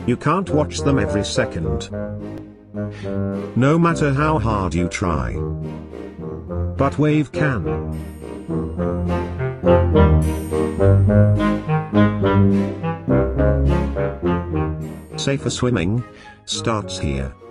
You can't watch them every second, no matter how hard you try. But Wave can. Safer swimming starts here.